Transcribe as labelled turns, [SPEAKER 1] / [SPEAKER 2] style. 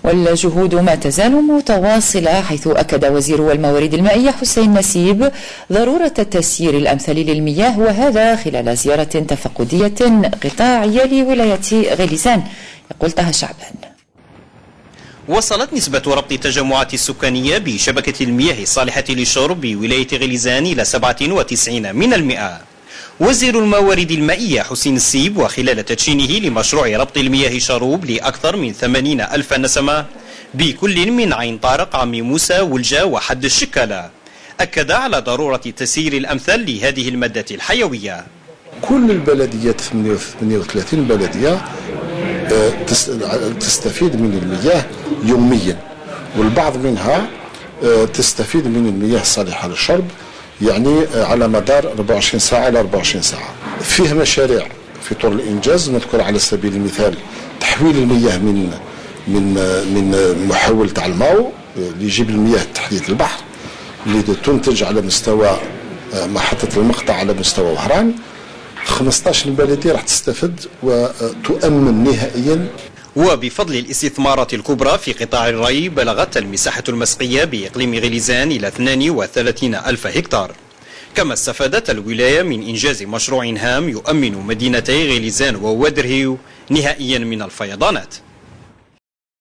[SPEAKER 1] والجهود ما تزال متواصلة، حيث أكد وزير الموارد المائية حسين نسيب ضرورة التسيير الأمثل للمياه، وهذا خلال زيارة تفقدية قطاعية لولاية غليزان. يقول طه شعبان:
[SPEAKER 2] وصلت نسبة ربط التجمعات السكانية بشبكة المياه الصالحة للشرب بولاية غليزان إلى 97%. وزير الموارد المائية حسين نسيب وخلال تدشينه لمشروع ربط المياه شروب لأكثر من 80,000 نسمة بكل من عين طارق، عمي موسى، ولجة وحد الشكالة، أكد على ضرورة التسيير الأمثل لهذه المادة الحيوية.
[SPEAKER 3] كل البلديات 38 بلدية تستفيد من المياه يوميا، والبعض منها تستفيد من المياه الصالحة للشرب يعني على مدار 24 ساعة إلى 24 ساعة. فيه مشاريع في طور الإنجاز، نذكر على سبيل المثال تحويل المياه من محول تاع الماو اللي يجيب المياه تحديث البحر اللي تنتج على مستوى محطة المقطع على مستوى وهران. 15 بلدية راح تستفد وتؤمن نهائيا.
[SPEAKER 2] وبفضل الاستثمارات الكبرى في قطاع الري، بلغت المساحة المسقية بإقليم غليزان إلى 32,000 هكتار. كما استفادت الولاية من إنجاز مشروع هام يؤمن مدينتي غليزان ووادرهيو نهائيا من الفيضانات.